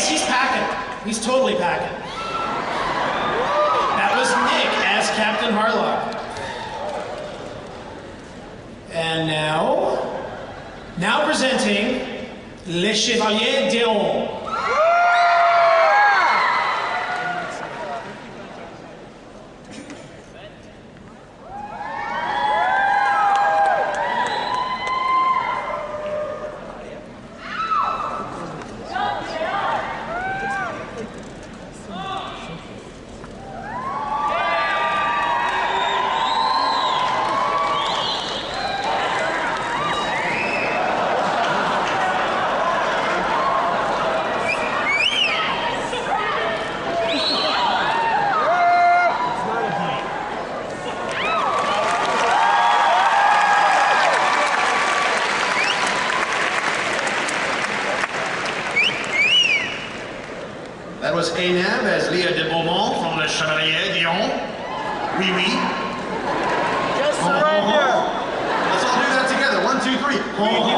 Yes, he's packing. He's totally packing. That was Nick as Captain Harlock. And now presenting Le Chevalier D'Eon. That was Anab as Lia de Beaumont from Le Chevalier D'Eon. Oui, oui. Just surrender. Let's all do that together. 1, 2, 3.